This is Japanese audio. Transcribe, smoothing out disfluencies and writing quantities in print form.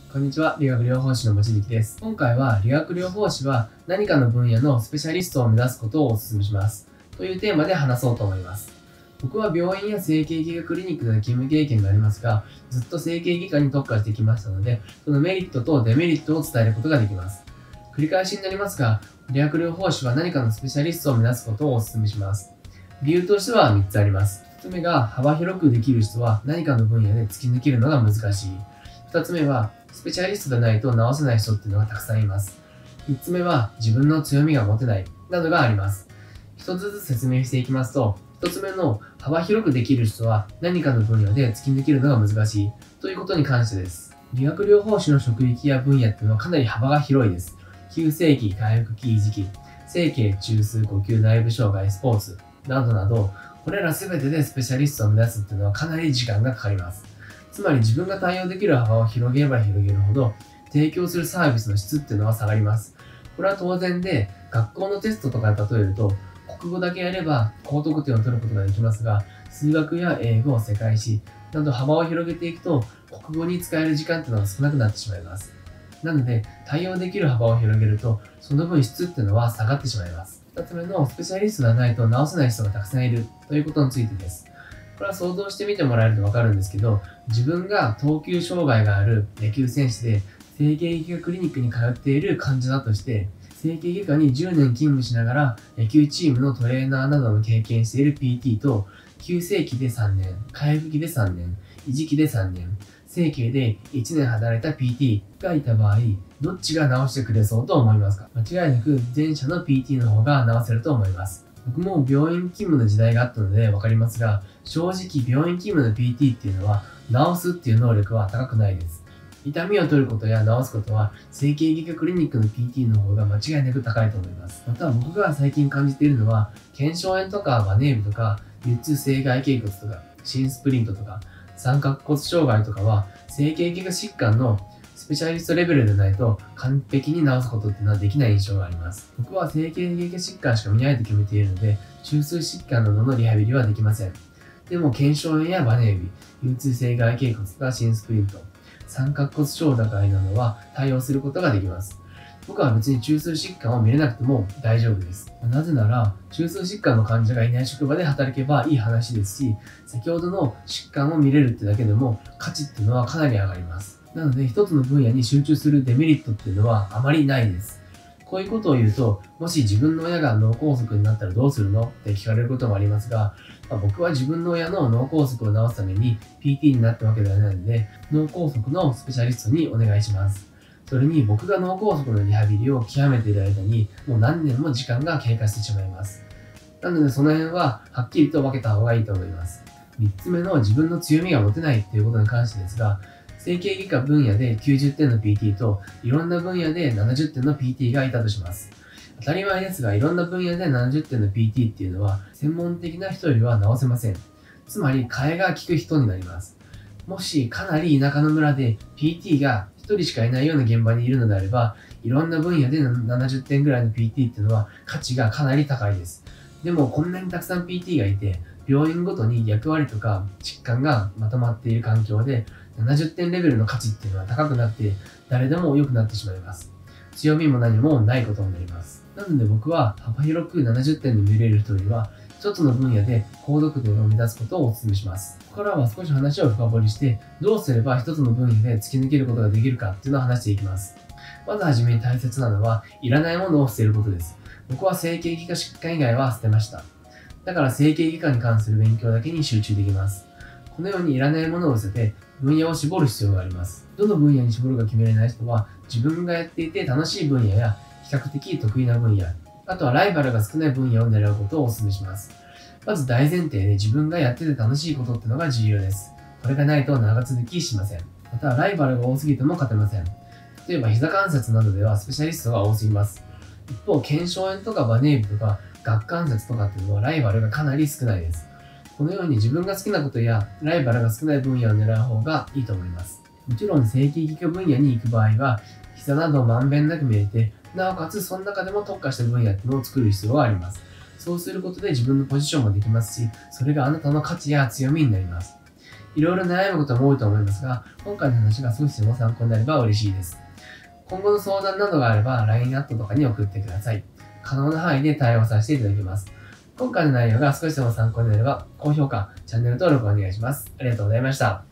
こんにちは、理学療法士の望月です。今回は理学療法士は何かの分野のスペシャリストを目指すことをお勧めしますというテーマで話そうと思います。僕は病院や整形外科クリニックでの勤務経験がありますが、ずっと整形外科に特化してきましたので、そのメリットとデメリットを伝えることができます。繰り返しになりますが、理学療法士は何かのスペシャリストを目指すことをお勧めします。理由としては3つあります。1つ目が幅広くできる人は何かの分野で突き抜けるのが難しい。2つ目はスペシャリストでないと治せない人っていうのがたくさんいます。3つ目は自分の強みが持てないなどがあります。一つずつ説明していきますと、1つ目の幅広くできる人は何かの分野で突き抜けるのが難しいということに関してです。理学療法士の職域や分野っていうのはかなり幅が広いです。急性期、回復期、維持期、整形、中枢、呼吸、内部障害、スポーツなどなど、これら全てでスペシャリストを目指すっていうのはかなり時間がかかります。つまり自分が対応できる幅を広げれば広げるほど、提供するサービスの質っていうのは下がります。これは当然で、学校のテストとかで例えると、国語だけやれば高得点を取ることができますが、数学や英語、世界史など幅を広げていくと、国語に使える時間っていうのが少なくなってしまいます。なので、対応できる幅を広げると、その分質っていうのは下がってしまいます。2つ目のスペシャリストがないと治せない人がたくさんいるということについてです。これは想像してみてもらえるとわかるんですけど、自分が投球障害がある野球選手で、整形外科クリニックに通っている患者だとして、整形外科に10年勤務しながら野球チームのトレーナーなどの経験している PT と、急性期で3年、回復期で3年、維持期で3年、整形で1年働いた PT がいた場合、どっちが治してくれそうと思いますか？間違いなく前者の PT の方が治せると思います。僕も病院勤務の時代があったので分かりますが、正直病院勤務の PT っていうのは治すっていう能力は高くないです。痛みを取ることや治すことは整形外科クリニックの PT の方が間違いなく高いと思います。また僕が最近感じているのは、腱鞘炎とかバネービとか、流通性外脛骨とか、心スプリントとか、三角骨障害とかは整形外科疾患のスペシャリストレベルでないと完璧に治すことっていうのはできない印象があります。僕は整形外科疾患しか見ないと決めているので、中枢疾患などのリハビリはできません。でも腱鞘炎やバネービ、流通性外脛骨とか心スプリント、三角骨障害などは対応することができます。僕は別に中枢疾患を見れなくても大丈夫です。なぜなら、中枢疾患の患者がいない職場で働けばいい話ですし、先ほどの疾患を見れるってだけでも価値っていうのはかなり上がります。なので、一つの分野に集中するデメリットっていうのはあまりないです。こういうことを言うと、もし自分の親が脳梗塞になったらどうするのって聞かれることもありますが、僕は自分の親の脳梗塞を治すために PT になったわけではないので、脳梗塞のスペシャリストにお願いします。それに僕が脳梗塞のリハビリを極めている間にもう何年も時間が経過してしまいます。なのでその辺ははっきりと分けた方がいいと思います。3つ目の自分の強みが持てないっていうことに関してですが、整形外科分野で90点の PT といろんな分野で70点の PT がいたとします。当たり前ですが、いろんな分野で70点の PT っていうのは専門的な人よりは治せません。つまり替えが利く人になります。もしかなり田舎の村で PT が1人しかいないような現場にいるのであれば、いろんな分野で70点ぐらいの PT っていうのは価値がかなり高いです。でもこんなにたくさん PT がいて、病院ごとに役割とか疾患がまとまっている環境で70点レベルの価値っていうのは高くなって誰でも良くなってしまいます。強みも何もないことになります。なので僕は幅広く70点で見れる人よりは一つの分野で高得点を目指すことをお勧めします。ここからは少し話を深掘りして、どうすれば一つの分野で突き抜けることができるかっていうのを話していきます。まずはじめに大切なのは、いらないものを捨てることです。僕は整形外科疾患以外は捨てました。だから整形外科に関する勉強だけに集中できます。このようにいらないものを捨てて、分野を絞る必要があります。どの分野に絞るか決めれない人は、自分がやっていて楽しい分野や比較的得意な分野、あとはライバルが少ない分野を狙うことをお勧めします。まず大前提で自分がやってて楽しいことってのが重要です。これがないと長続きしません。またライバルが多すぎても勝てません。例えば膝関節などではスペシャリストが多すぎます。一方、腱鞘炎とかバネービとか顎関節とかっていうのはライバルがかなり少ないです。このように自分が好きなことやライバルが少ない分野を狙う方がいいと思います。もちろん整形外科分野に行く場合は、膝などをまんべんなく見れて、なおかつその中でも特化した分野っていうのを作る必要があります。そうすることで自分のポジションもできますし、それがあなたの価値や強みになります。 いろいろ悩むことも多いと思いますが、今回の話が少しでも参考になれば嬉しいです。今後の相談などがあれば LINE アットとかに送ってください。可能な範囲で対応させていただきます。今回の内容が少しでも参考になれば、高評価、チャンネル登録お願いします。ありがとうございました。